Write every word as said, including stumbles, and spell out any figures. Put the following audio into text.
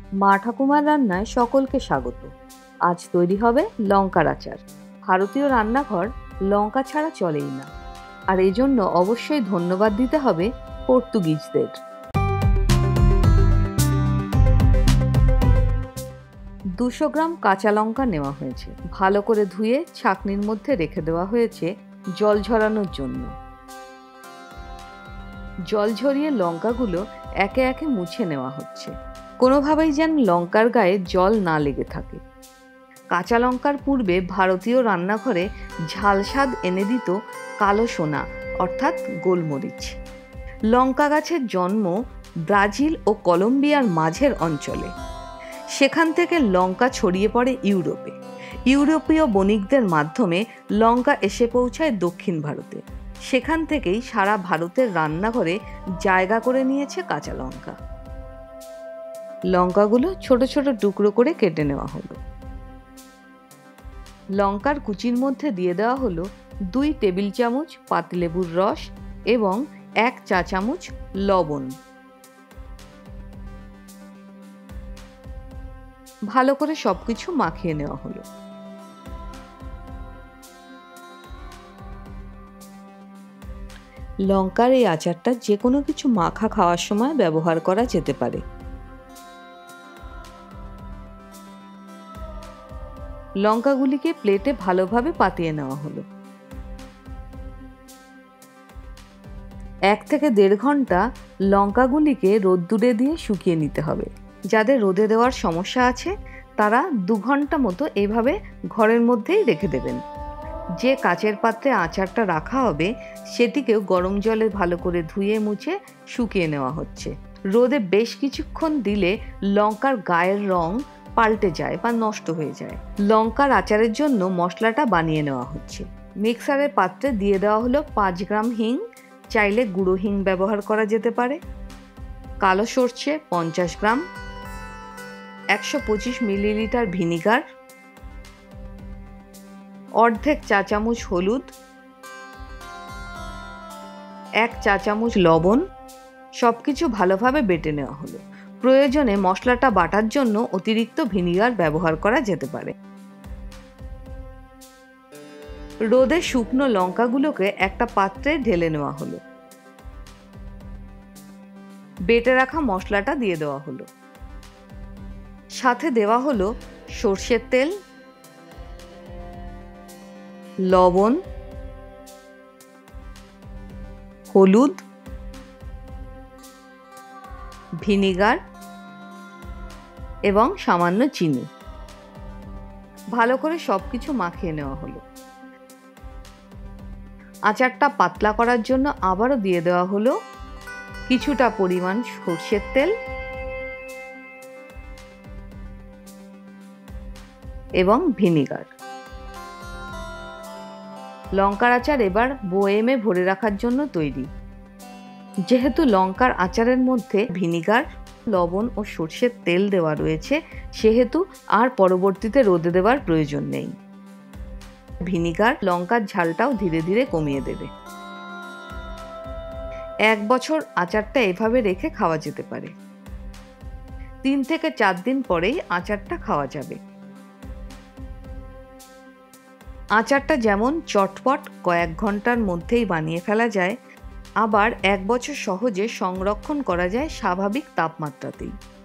মা ঠাকুমার রান্নায় সকলকে স্বাগত। আজ তৈরি হবে লঙ্কার আচার। ভারতীয় রান্নাঘর লঙ্কা ছাড়া চলেই না, আর এই জন্য অবশ্যই ধন্যবাদ দিতে হবে পর্তুগিজদের। দুশো গ্রাম কাঁচা লঙ্কা নেওয়া হয়েছে। ভালো করে ধুয়ে ছাঁকনির মধ্যে রেখে দেওয়া হয়েছে জল ঝরানোর জন্য। জল ঝরিয়ে লঙ্কাগুলো একে একে মুছে নেওয়া হচ্ছে, কোনোভাবেই যেন লঙ্কার গায়ে জল না লেগে থাকে। কাঁচা লঙ্কার পূর্বে ভারতীয় রান্নাঘরে ঝাল স্বাদ এনে দিত কালো সোনা অর্থাৎ গোলমরিচ। লঙ্কা গাছের জন্ম ব্রাজিল ও কলম্বিয়ার মাঝের অঞ্চলে। সেখান থেকে লঙ্কা ছড়িয়ে পড়ে ইউরোপে। ইউরোপীয় বণিকদের মাধ্যমে লঙ্কা এসে পৌঁছায় দক্ষিণ ভারতে। সেখান থেকেই সারা ভারতের রান্নাঘরে জায়গা করে নিয়েছে কাঁচা লঙ্কা। লঙ্কাগুলো ছোট ছোট টুকরো করে কেটে নেওয়া হলো। লঙ্কার কুচির মধ্যে দিয়ে দেওয়া হলো দুই টেবিল চামচ পাতিলেবুর রস এবং এক চা চামচ লবণ। ভালো করে সবকিছু মাখিয়ে নেওয়া হলো। লঙ্কার এই আচারটা যে কোনো কিছু মাখা খাওয়ার সময় ব্যবহার করা যেতে পারে। লঙ্কাগুলিকে প্লেটে ভালোভাবে পাতিয়ে নেওয়া হলো। এক থেকে দেড় ঘন্টা লঙ্কাগুলিকে রোদ্দুরে দিয়ে শুকিয়ে নিতে হবে। যাদের রোদে দেওয়ার সমস্যা আছে তারা দু ঘন্টা মতো এইভাবে ঘরের মধ্যেই রেখে দেবেন। যে কাচের পাত্রে আচারটা রাখা হবে সেটিকেও গরম জলে ভালো করে ধুয়ে মুছে শুকিয়ে নেওয়া হচ্ছে। রোদে বেশ কিছুক্ষণ দিলে লঙ্কার গায়ের রং পাল্টে যায় বা নষ্ট হয়ে যায়। লঙ্কার আচারের জন্য মশলাটা বানিয়ে নেওয়া হচ্ছে। মিক্সারের পাত্রে দিয়ে দেওয়া হলো পাঁচ গ্রাম হিং, চাইলে গুঁড়ো হিং ব্যবহার করা যেতে পারে। কালো সর্ষে পঞ্চাশ গ্রাম, একশো পঁচিশ মিলিলিটার ভিনিগার, অর্ধেক চা চামচ হলুদ, এক চা চামচ লবণ, সবকিছু ভালোভাবে বেটে নেওয়া হলো। প্রয়োজনে মশলাটা বাটার জন্য অতিরিক্ত ভিনিগার ব্যবহার করা যেতে পারে। রোদে শুকনো লঙ্কাগুলোকে একটা পাত্রে ঢেলে নেওয়া হলো। বেটে রাখা মশলাটা দিয়ে দেওয়া হলো। সাথে দেওয়া হলো সর্ষের তেল, লবণ, হলুদ, ভিনিগার এবং সামান্য চিনি। ভালো করে সবকিছু মাখিয়ে নেওয়া হলো। আচারটা পাতলা করার জন্য আবারও দিয়ে দেওয়া হলো কিছুটা পরিমাণ সর্ষের তেল এবং ভিনিগার। লঙ্কার আচার এবার বয়েমে ভরে রাখার জন্য তৈরি। যেহেতু লঙ্কার আচারের মধ্যে ভিনিগার, লবণ ও সর্ষের তেল দেওয়া রয়েছে, সেহেতু আর পরবর্তীতে রোদে দেওয়ার প্রয়োজন নেই। ভিনিগার লঙ্কার ঝালটাও ধীরে ধীরে কমিয়ে দেবে। এক বছর আচারটা এভাবে রেখে খাওয়া যেতে পারে। তিন থেকে চার দিন পরেই আচারটা খাওয়া যাবে। আচারটা যেমন চটপট কয়েক ঘন্টার মধ্যেই বানিয়ে ফেলা যায়, আবার এক বছর সহজে সংরক্ষণ করা যায় স্বাভাবিক তাপমাত্রাতেই।